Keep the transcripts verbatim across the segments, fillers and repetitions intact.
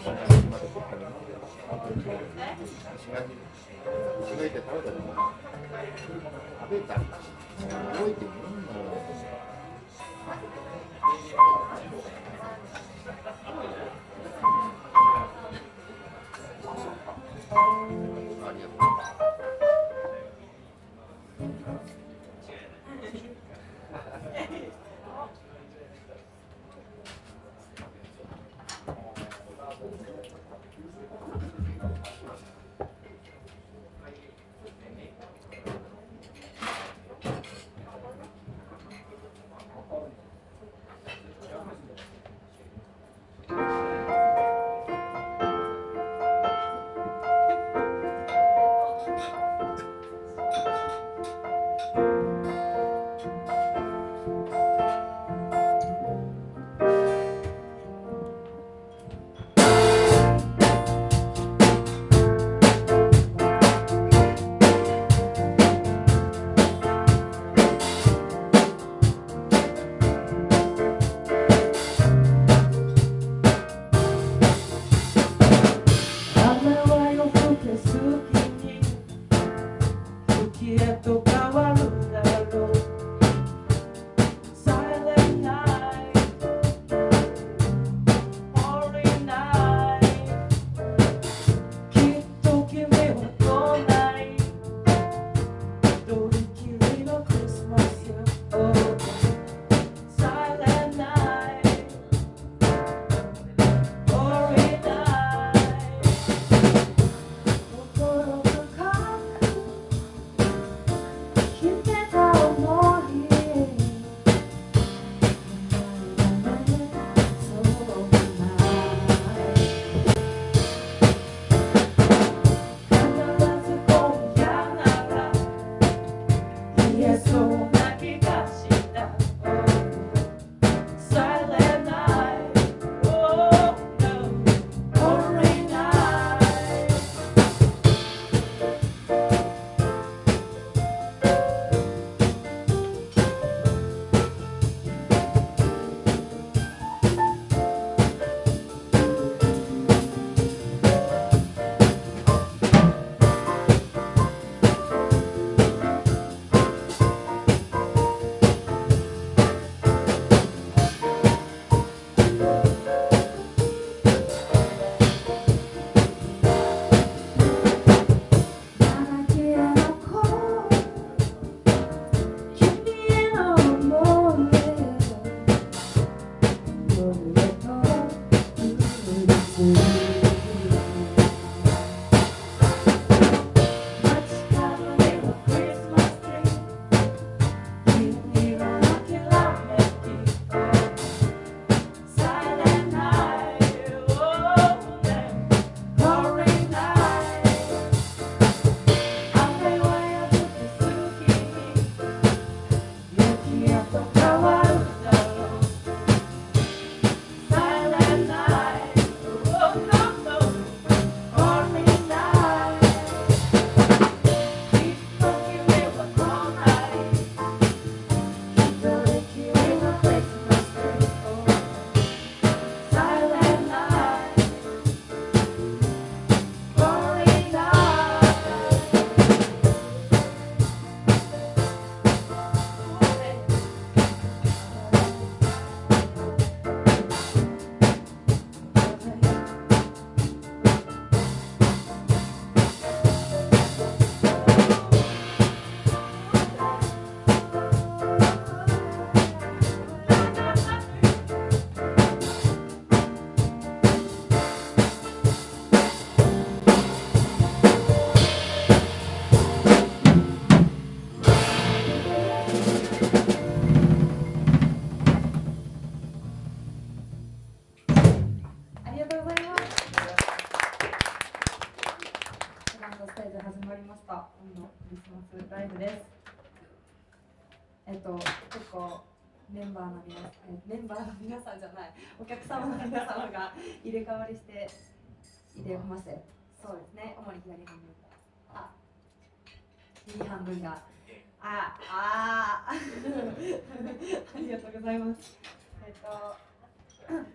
ライブです。えっと結構メンバーの皆さん、メンバーの皆さんじゃない、お客様の皆様が入れ替わりしていてます。そうですね、主に左半分が、あ、右半分が、あ、あ、ありがとうございます。えっと。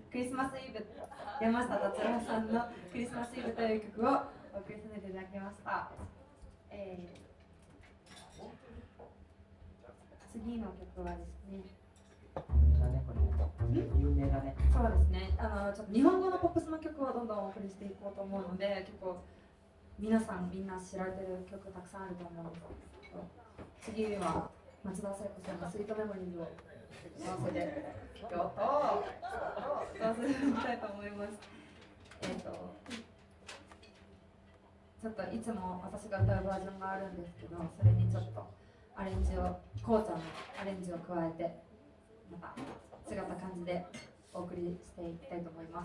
クリスマスイブ山下達郎さんのクリスマスイブという曲をお送りさせていただきました。えー、次の曲はですね、 有名だね。 そうですね。あのちょっと日本語のポップスの曲をどんどんお送りしていこうと思うので、結構皆さんみんな知られてる曲たくさんあると思うんですけど、次は松田聖子さんのスイートメモリーズを合わせてよっと合わせてみたいと思います。えっ、ー、とちょっといつも私が歌うバージョンがあるんですけど、それにちょっとアレンジをこうちゃんのアレンジを加えてまた違った感じでお送りしていきたいと思います。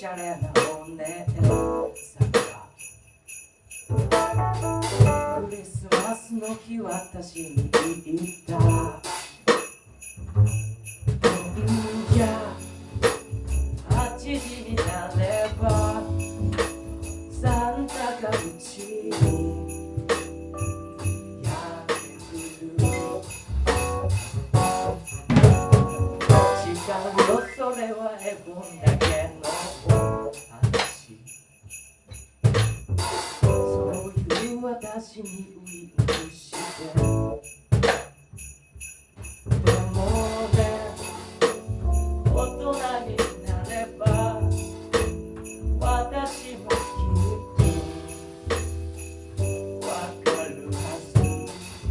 しゃれなお姉さんがクリスマスの日私に言った。いやはちじになればサンタがうちにやってくる。違うよそれは絵本だけのお話。そういう私にウインクしてでもね大人になれば私もきっとわかるはず。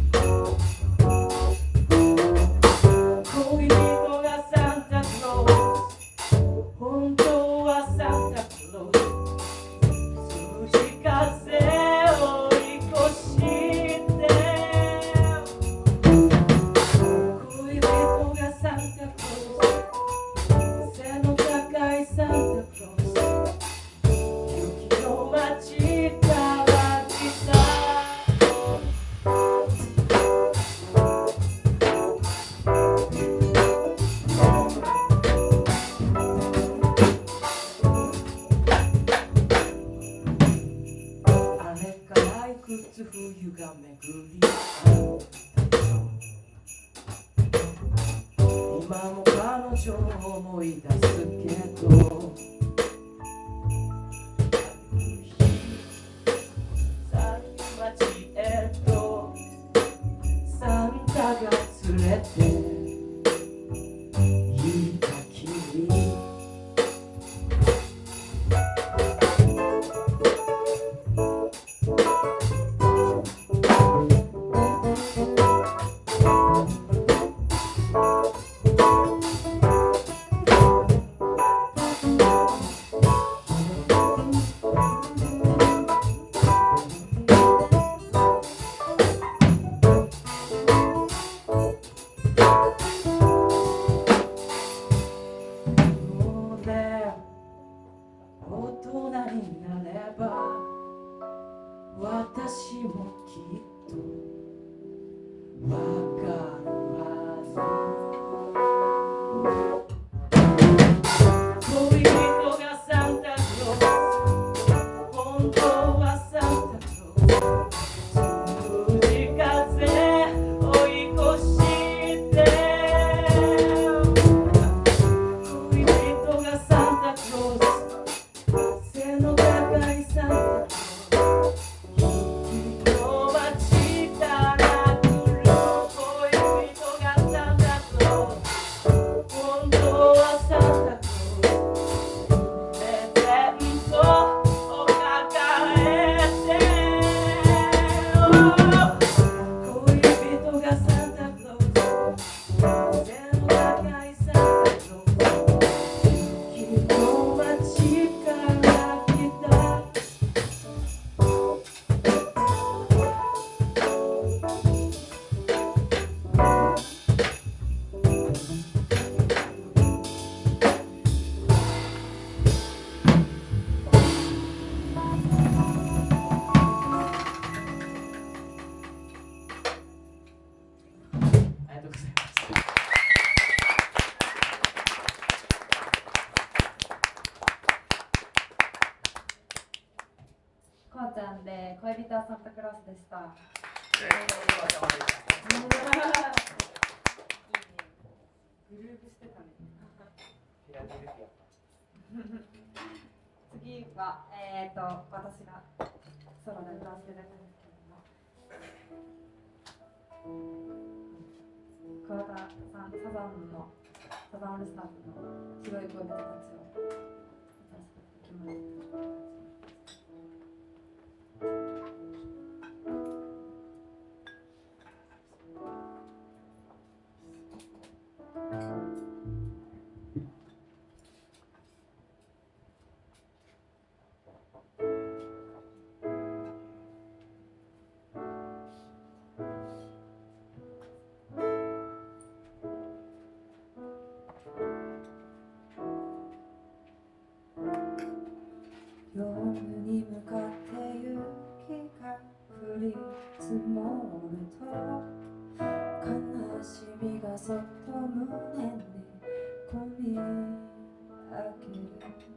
恋人がサンタクロース、本当はサンタクロース、数字風を追い越して恋人がサンタクロース、背の高いサンタクロース、雪の街から来た。あれからいくつ冬が巡り合う。今も彼女を思い出すけどさっき街へとサンタが連れて行った君。もうね大人になれば私もきっとわかるはず。恋人がサンタクロース、本当はサンタクロース、数字風追い越して恋人がサンタクロース、背の高いサンタクロース、雪の街から来る。恋人がサンタクロース、本当はサンタクロース、プレゼントを抱えて恋人がサンタクロース、背の高いサンタクロース、雪の街から来た。ありがとうございます。 こうちゃんで恋人はサンタクロースでした。いいね。グループしてたね。次はえっと私がソロで歌わせていただくんですけれども、桑田さん、サザンのサザンオールスターズの白い恋人たちを歌わせていただきます。 夜に向かって雪が降り積もると悲しみがそっと胸にこみ上げる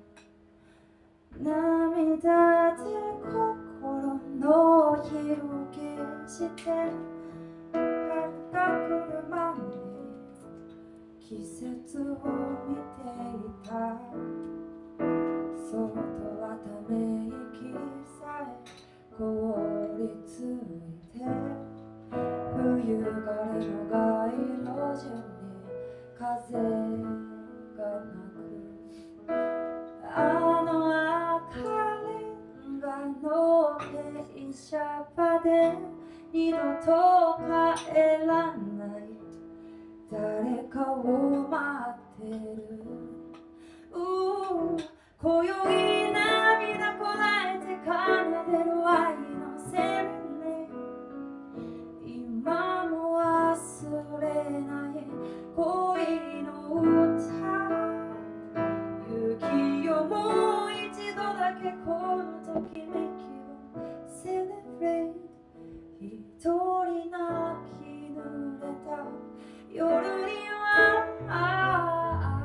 涙で心の広げして春が来るまで季節を見ていたそっとはため息さえ凍りついて冬枯れの街路樹に風が鳴くあの赤レンガの停車場で二度と帰らない誰かを待ってる今宵涙こらえて奏でる愛のセレネ今も忘れない恋の歌雪よもう一度だけこのときめきをセレブレイト一人泣き濡れた夜には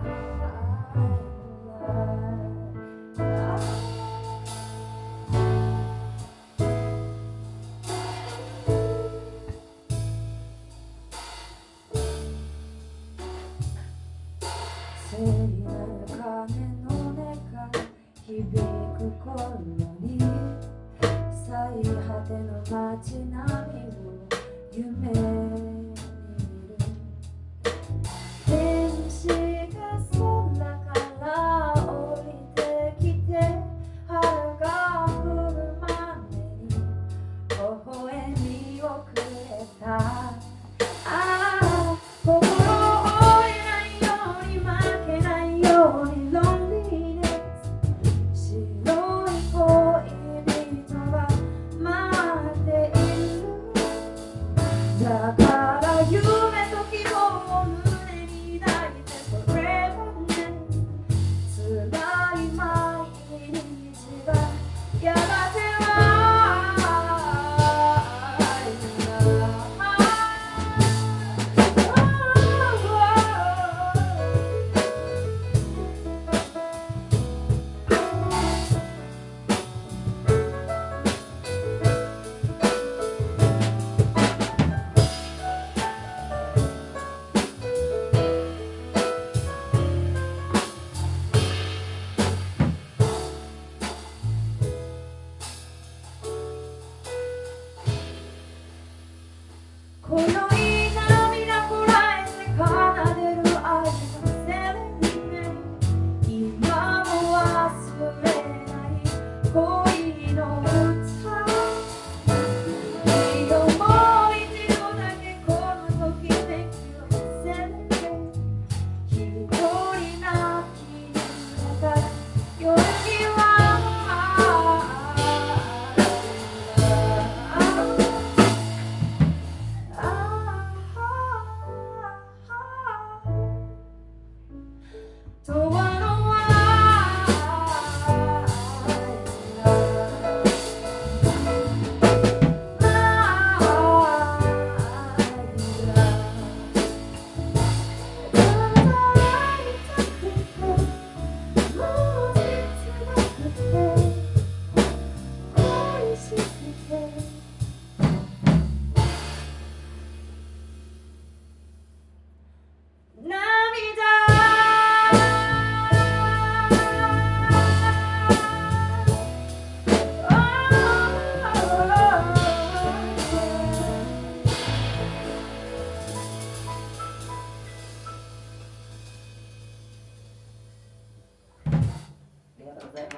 聖なる鐘の音が響く頃に最果ての街並みを夢に見る天使が空から降りてきて春が来るまでに微笑みをくれたああ心を折れないように負けないようにロンリーネス白い恋人が待っているだから夢と希望を胸に抱いて Forever ね辛い毎日がやがては愛今宵涙こらえて奏でる愛のセレネ今も忘れない恋の歌いよもう一度だけこのときめきをセレネ一人泣き濡れた夜には永遠の愛ありがとうございます。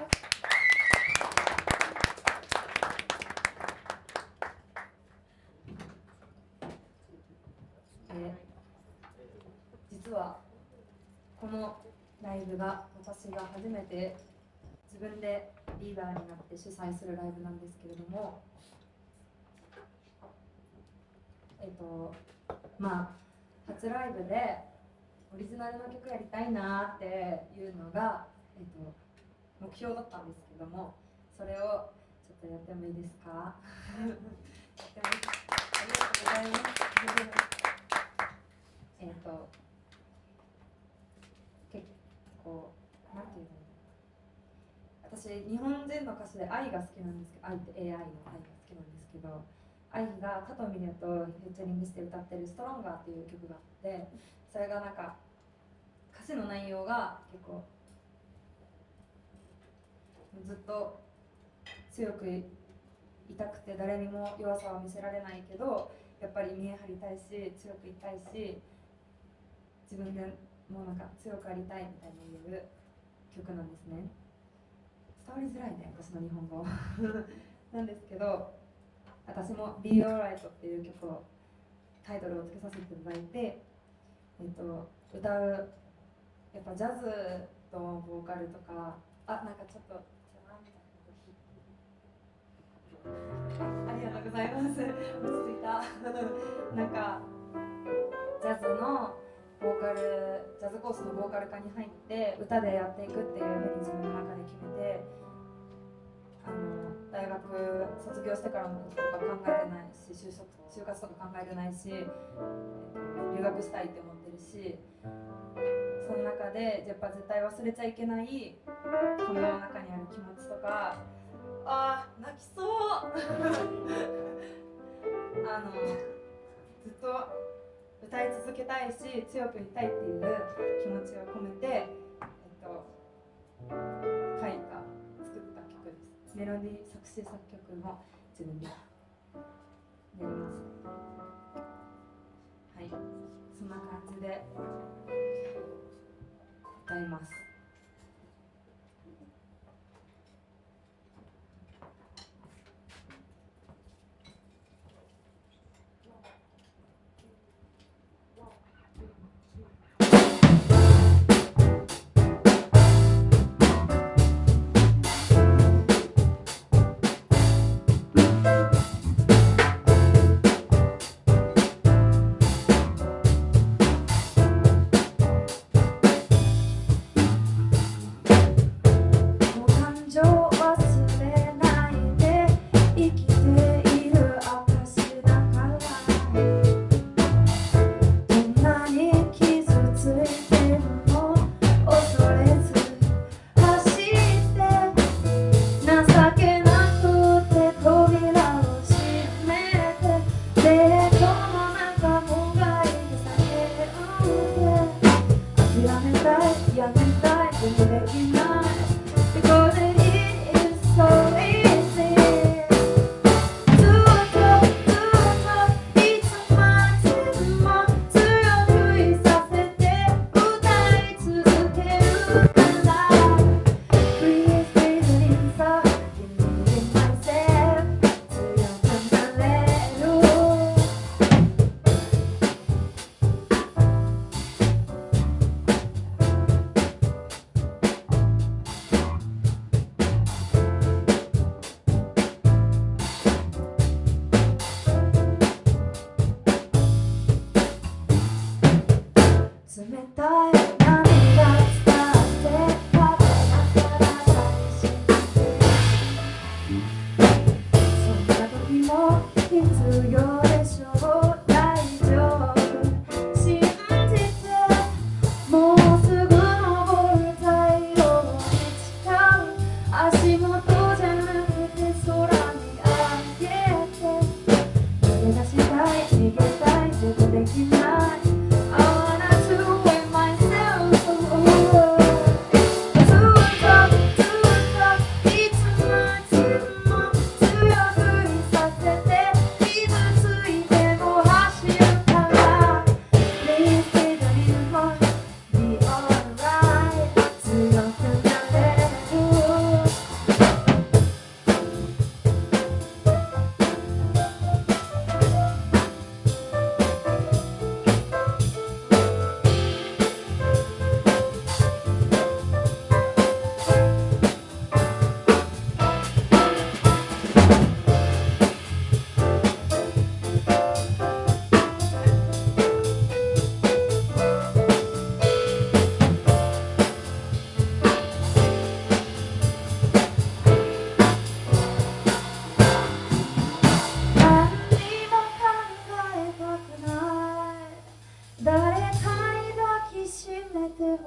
えー、実はこのライブが私が初めて自分でリーダーになって主催するライブなんですけれども、えっとまあ初ライブでオリジナルの曲やりたいなっていうのが、えっと目標だったんですけども、 それをちょっとやってもいいですか？やってもいいありがとうございます。えっと結構なんていうの、私日本人の歌手で愛が好きなんですけど、愛って エーアイ の愛が好きなんですけど、愛が加藤ミネとフューチャリングして歌ってる「ストロンガー」っていう曲があって、それがなんか歌詞の内容が結構ずっと強くいたくて、誰にも弱さを見せられないけどやっぱり見え張りたいし強くいたいし、自分でもうなんか強くありたいみたいな言う曲なんですね。伝わりづらいね、私の日本語なんですけど、私も Be Alright っていう曲をタイトルをつけさせていただいて、えっと、歌うやっぱジャズとボーカルとか、あ、なんかちょっとありがとうございます。落ち着いたなんかジャズのボーカル、ジャズコースのボーカル科に入って歌でやっていくっていうふうに自分の中で決めて、あの大学卒業してからのこととか考えてないし、就職就活とか考えてないし、えっと、留学したいって思ってるし、その中でやっぱ絶対忘れちゃいけないこの中にある気持ちとか、あー泣きそうあのずっと歌い続けたいし強くいたいっていう気持ちを込めて、えっと、書いた作った曲です。メロディー作詞作曲も自分でやります。はい、そんな感じで歌います。 逃げたい、でもできない。I wanna do it myself.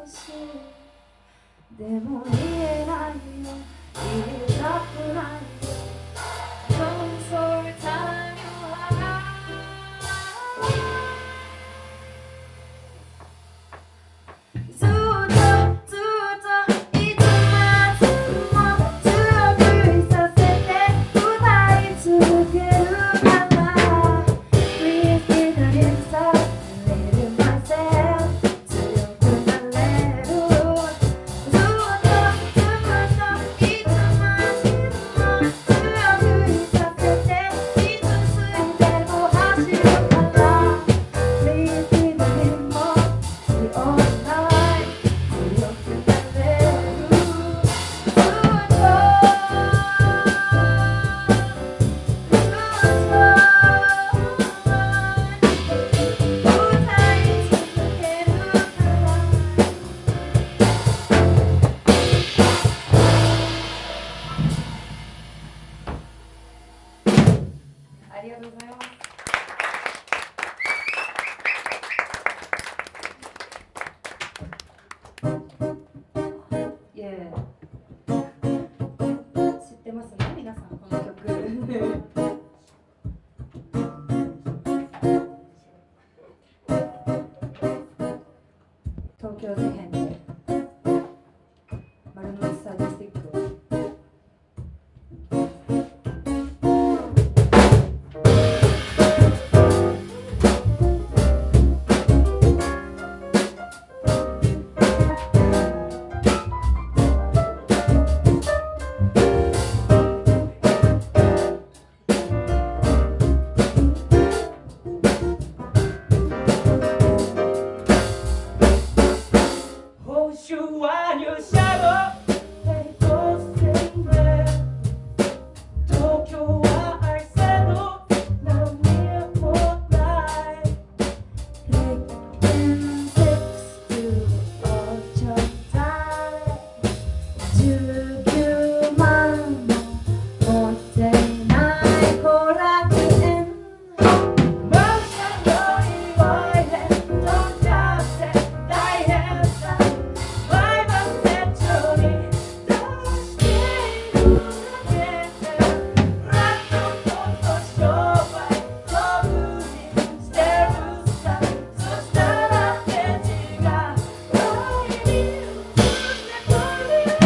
しいでも言えないよ言えたくないよ Come for time you have ずっとずっといつまでも強くいさせて歌い続けるから Please get it inside Live myself 強くなれるずっとずっといつまでも強くいさせていつついても走るから Please get it in more 強くない強くなれるずっとずっと歌い続けるからありがとうございます。イエーイ知ってますね皆さんこの曲東京事変で丸の内サーティスティックを報酬は入社後平等線で東京は愛せの何もないレッンセックスとおちょだいじゅうきゅうまんも持っていない後楽園マンションの祝いで飛んじゃって大変さ毎晩手帳に出しているだけでラットと商売飛ぶにしてるさそしたら返事が愛に移ってくる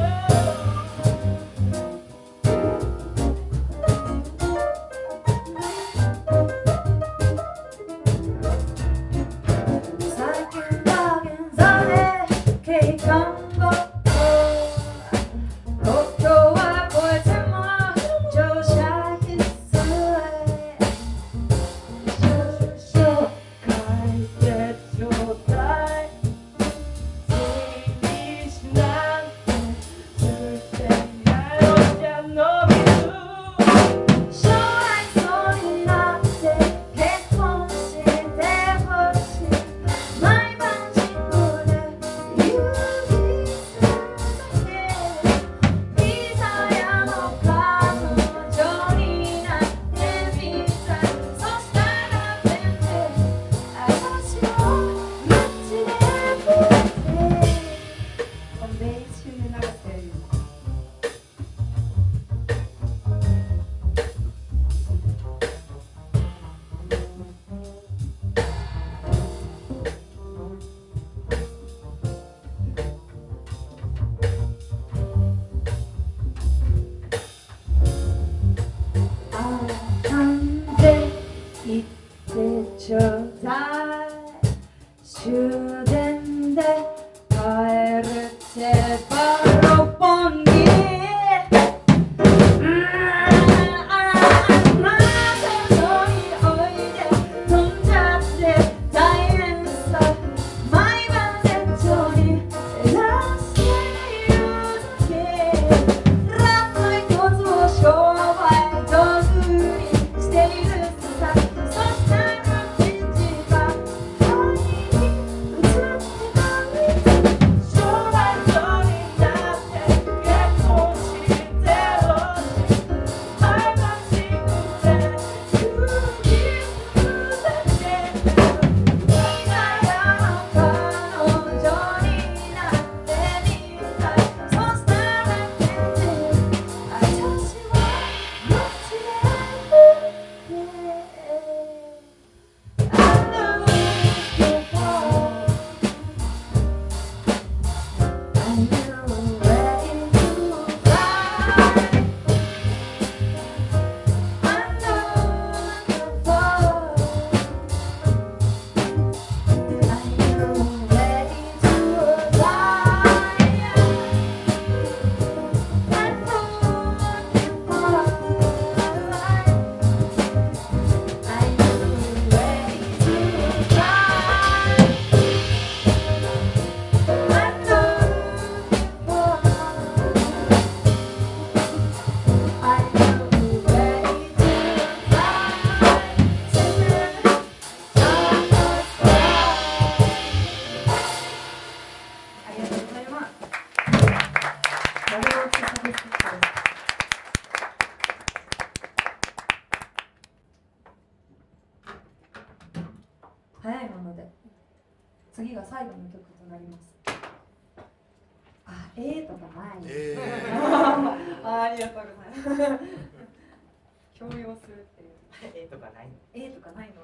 最近は現在で景観ごと国境は越えても乗車必須書いてちょうだい気にしなんて言ってないお茶の水将来そうになって結婚してほしい毎晩自分で指すだけピザ屋の彼女になってみたいそしたら全然私を街で見てこのベース中に流してるああなんで言ってちょうだい終電で帰るってば六本木うんあなたのにおいで飛んじゃって大変さ毎晩手帳に照らしているだけラット一つを商売道具にしているさそしたら返事が愛に移ってくる将来次が最後の曲となります。あ、えーとかない。 えあ、ありがとうございます。強要するっていう。 えとかないの？ えーとかないのって。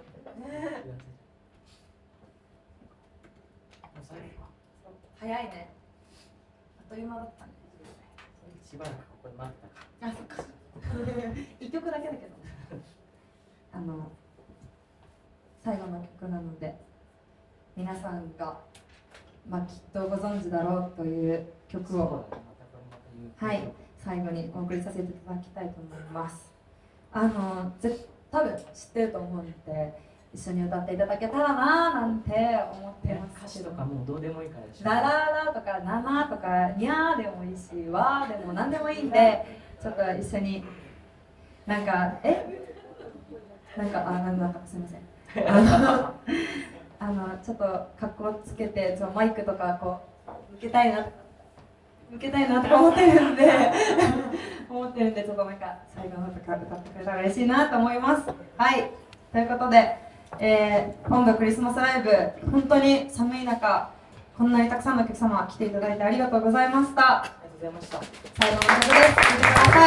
早いね。あっという間だったね。 しばらくここで待ってたか。 あ、そっか。一曲だけだけど。あの最後の曲なので、皆さんがまあきっとご存知だろうという曲を、はい、最後にお送りさせていただきたいと思います。あのぜ多分知ってると思うので、一緒に歌っていただけたらなーなんて思ってます。 歌詞とかもうどうでもいいからでしょ。 ラララとかナナとかニャーでもいいし、ワーでも何でもいいんで、ちょっと一緒になんかえなんかあなんなんかすみません。あのあのちょっと格好つけてちょマイクとかこう向けたいな向けたいなとか思ってるんで思ってるんでちょっとなんか最後のとか歌ってくれたら嬉しいなと思います。はい、ということで、えー、今度クリスマスライブ本当に寒い中こんなにたくさんのお客様来ていただいてありがとうございました。 ありがとうございました。 最後の曲です。聴いてくださ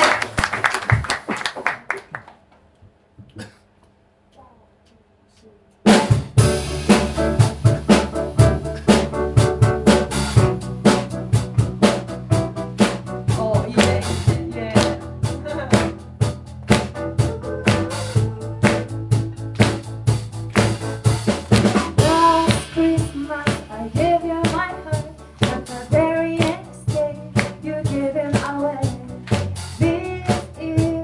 い。Is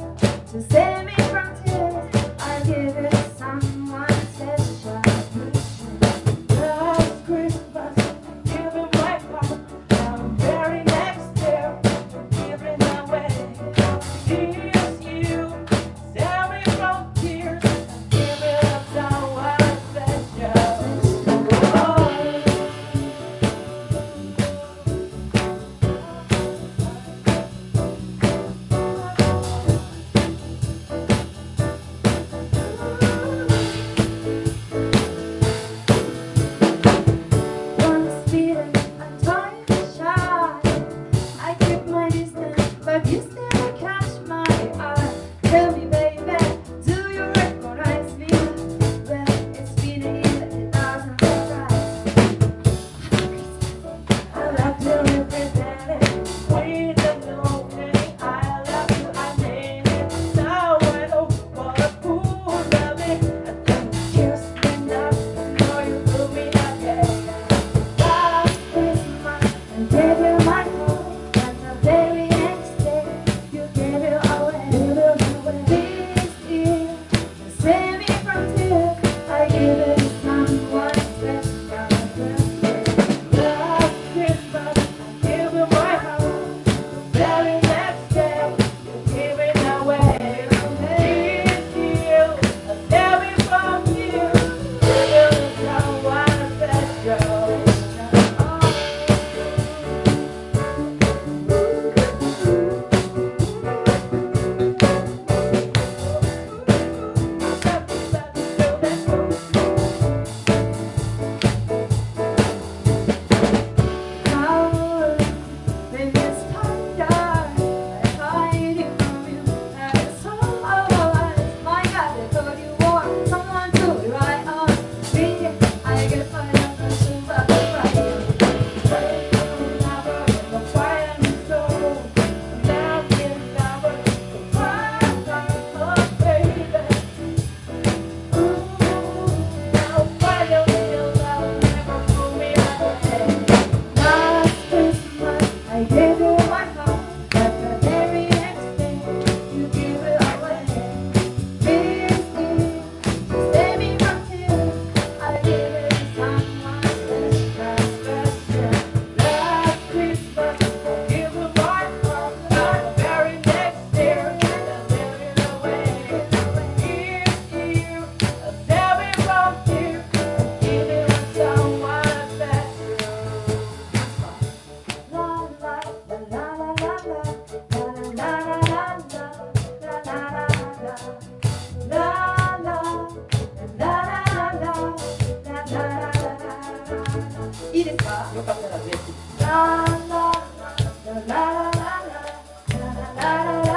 いいですか？ よかったらぜひ。 ラララララララララララララ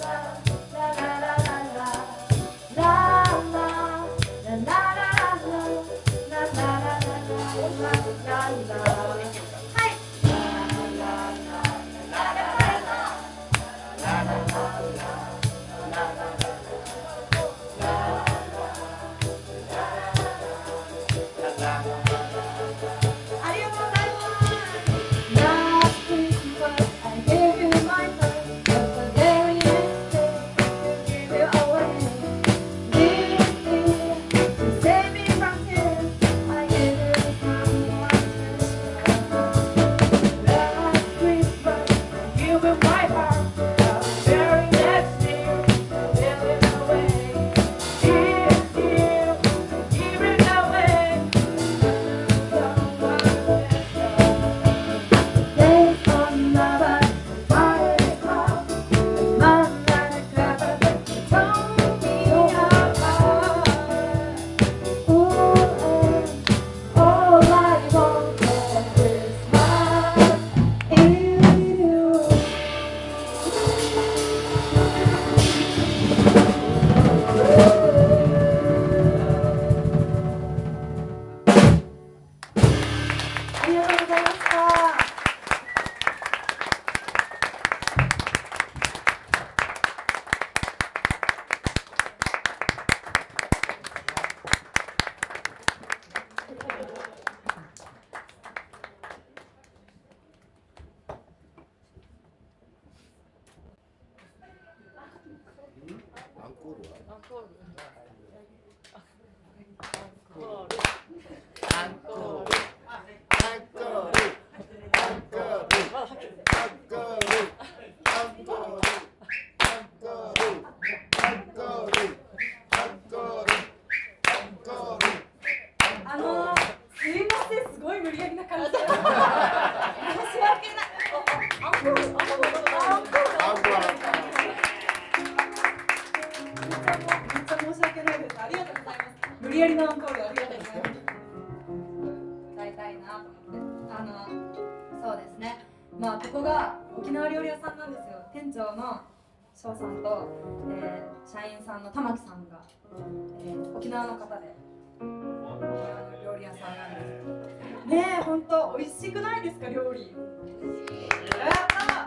翔さんと、えー、社員さんの玉木さんが、えー、沖縄の方で料理屋さんなんですねえ、ほんと美味しくないですか料理。やった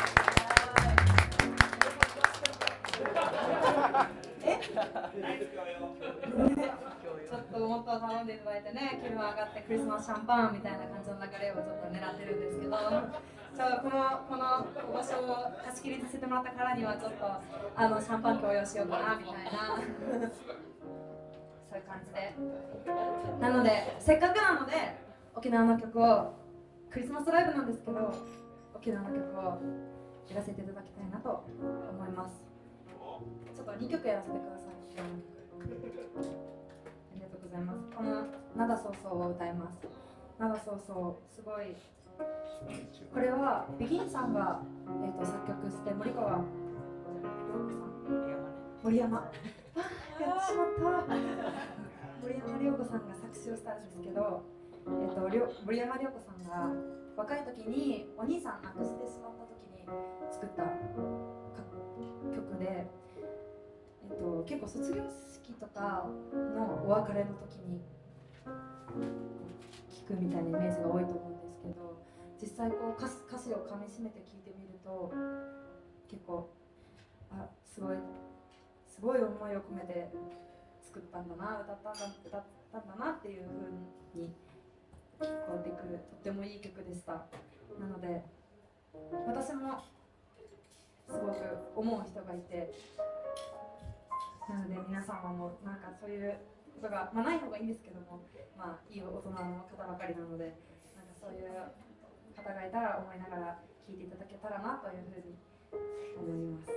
えちょっともっと頼んでいただいてね、気分上がってクリスマスシャンパンみたいな感じの流れをちょっと狙ってるんですけど、ちょこのこの場所を貸し切りさせてもらったからにはちょっとあのシャンパン共有しようかなみたいなそういう感じで、なのでせっかくなので沖縄の曲を、クリスマスライブなんですけど沖縄の曲をやらせていただきたいなと思います。ちょっとにきょくやらせてください。ありがとうございます。この「灘そうそう」を歌います。灘そうそう、すごいこれはビギンさんが、えー、と作曲して森川涼子さん森山あやってしまった森山涼子さんが作詞をしたんですけど、えー、と森山涼子さんが若い時にお兄さん亡くしてしまった時に作った曲で、えー、と結構卒業式とかのお別れの時に聴くみたいなイメージが多いと思うんですけど、実際こう歌詞、歌詞をかみしめて聞いてみると結構あすごいすごい思いを込めて作ったんだな、歌ったんだ歌ったんだなっていう風に聞こえてくる、とってもいい曲でした。なので私もすごく思う人がいて、なので皆様もなんかそういうことが、まあ、ない方がいいんですけども、まあいい大人の方ばかりなので、なんかそういう方がいたら思いながら聴いていただけたらなというふうに思います。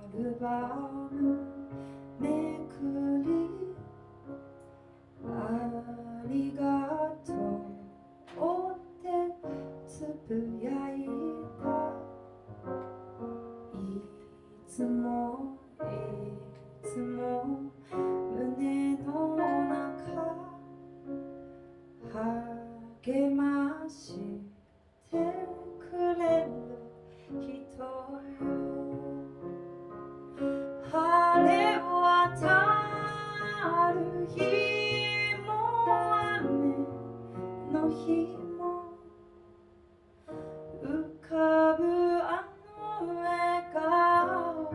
ルバムめくりありがとうってつぶやいたいつもいつも胸の中励ましてくれる人よ晴れ渡る日も雨の日も浮かぶあの笑顔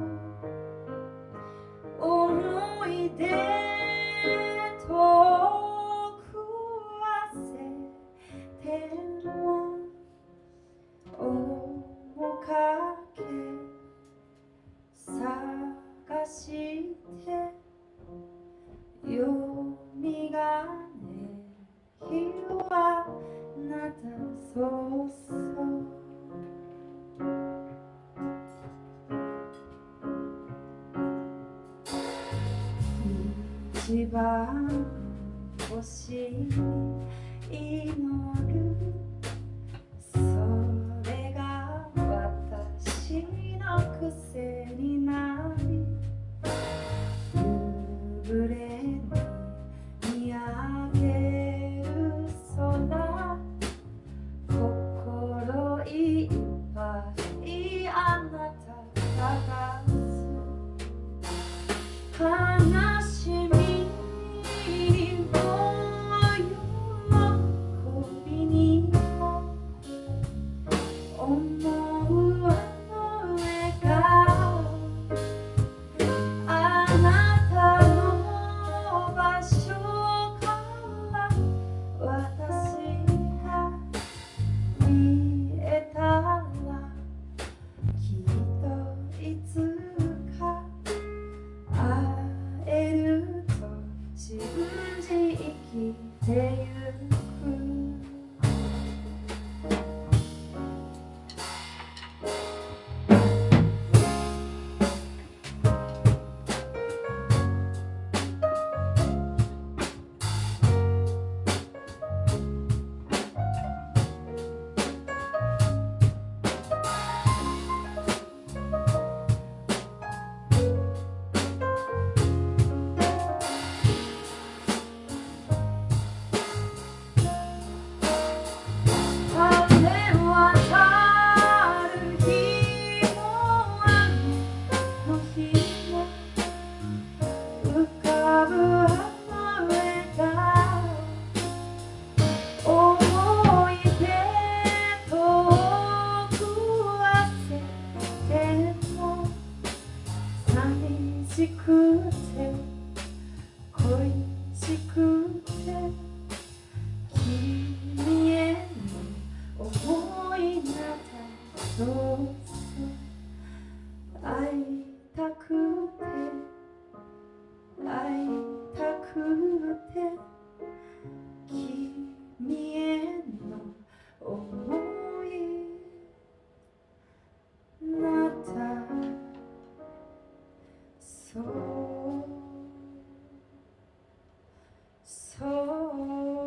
思い出と食わせても面影探してよみがえる日はなたそうそう一番星に祈るそれが私の癖になり夕暮れに見上げる空心いっぱいあなた探す悲しみにも喜びにも思うあの笑顔あなたの場所から私が見えたらきっといつか会えると信じ生きてゆくしくて恋しくて君への思いなたそう会いたくて会いたくて君への思いなたそうそう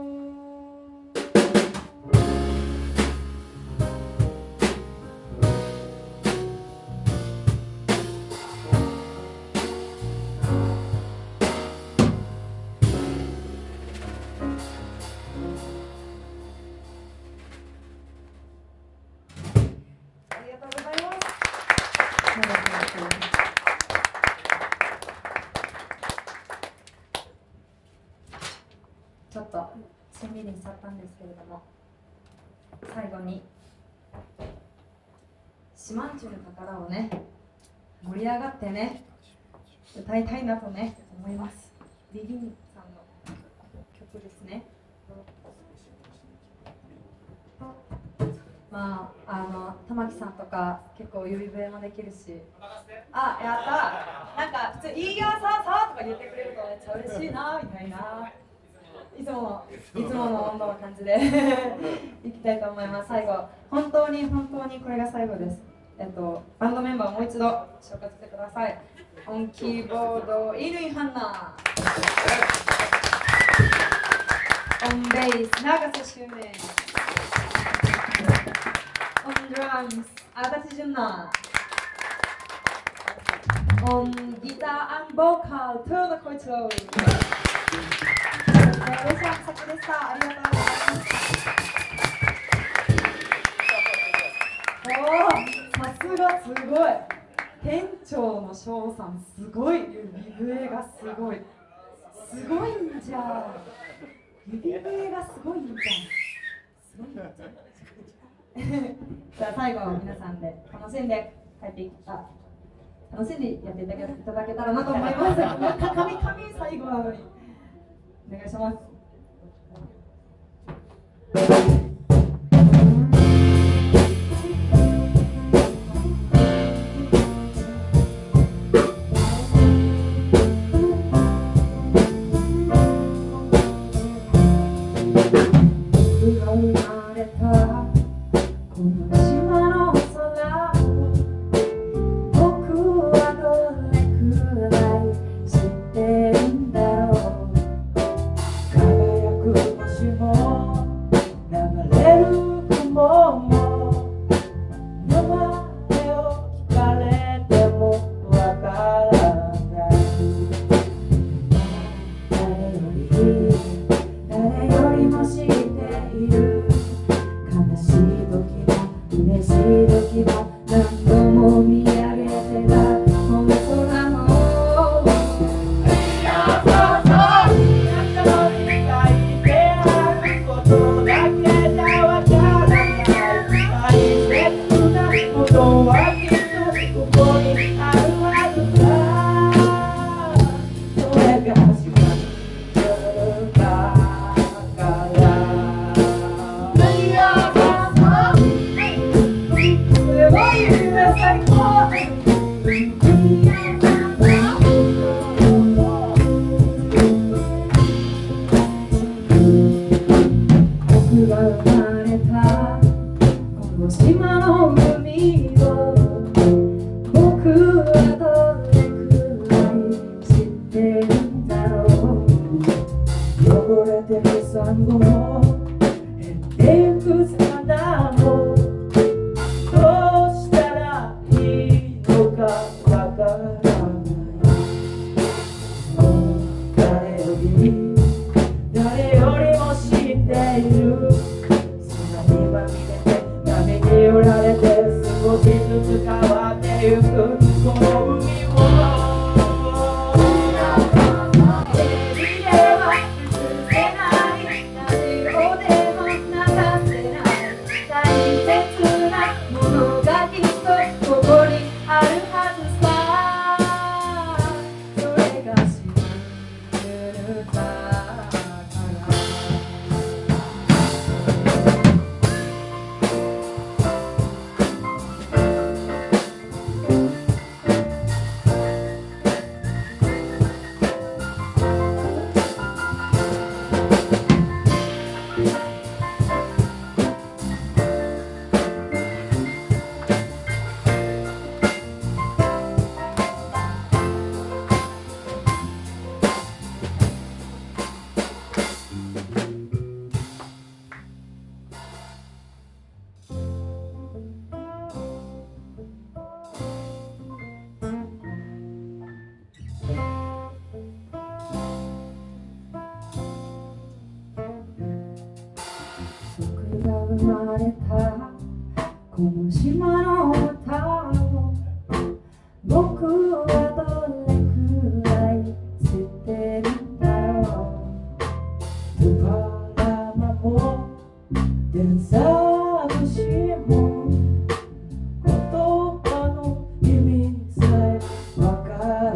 ありがとうございます。ちょっとしんみりしちゃったんですけれども、最後に島んちゅの宝をね盛り上がってね歌いたいなとね思います。リリンさんの曲ですね。まああの玉木さんとか結構指笛もできるし、あやったなんか普通いいよさあさあとか言ってくれるとめっちゃ嬉しいなみたいな。いつもいつもの温度の感じでいきたいと思います。最後本当に本当にこれが最後です。 えっと、バンドメンバーをもう一度紹介させてください。オンキーボード、乾ハンナ。オンベース、永瀬修明。オンドラムス、足立純奈。オンギターボーカル、豊田浩一郎。えー、レシャンサクでした。ありがとうございます。おー、さすがすごい。店長の翔さん、すごい。指笛がすごい。すごいんじゃ。指笛がすごいんじゃ。すごいんじゃ。じゃあ最後皆さんで楽しんで帰っていった楽しんでやっていただけたらなと思います。神々最後なのにお願いします。この島の歌を僕はどれくらい知ってるんだろう。宝間も電車節も言葉の意味さえわから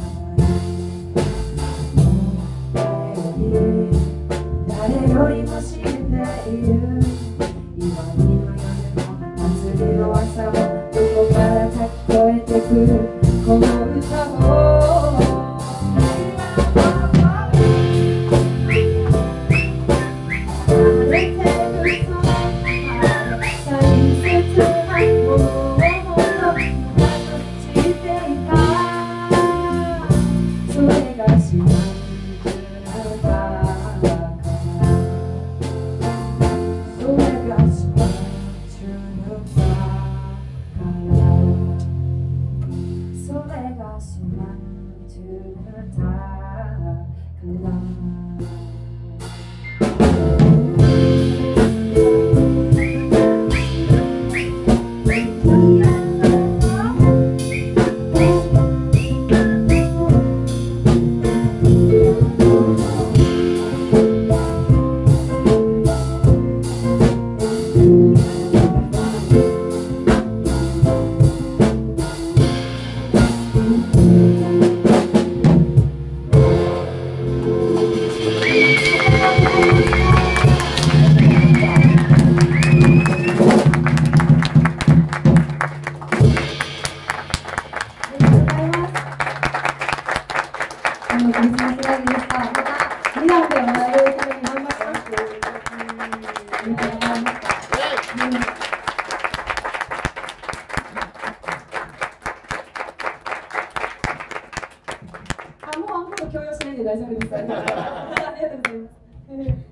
ない。誰よりも知っている今にの夜のの朝もどこから聞こえてくるこの歌を離れてるその大切なものを 다시 만주를 닦으라クリスマスライブでした。またにだんでもらえるために頑張ってます。ありがとうございました。あ、もうアンコール強要しないんで大丈夫です。ありがとうございます。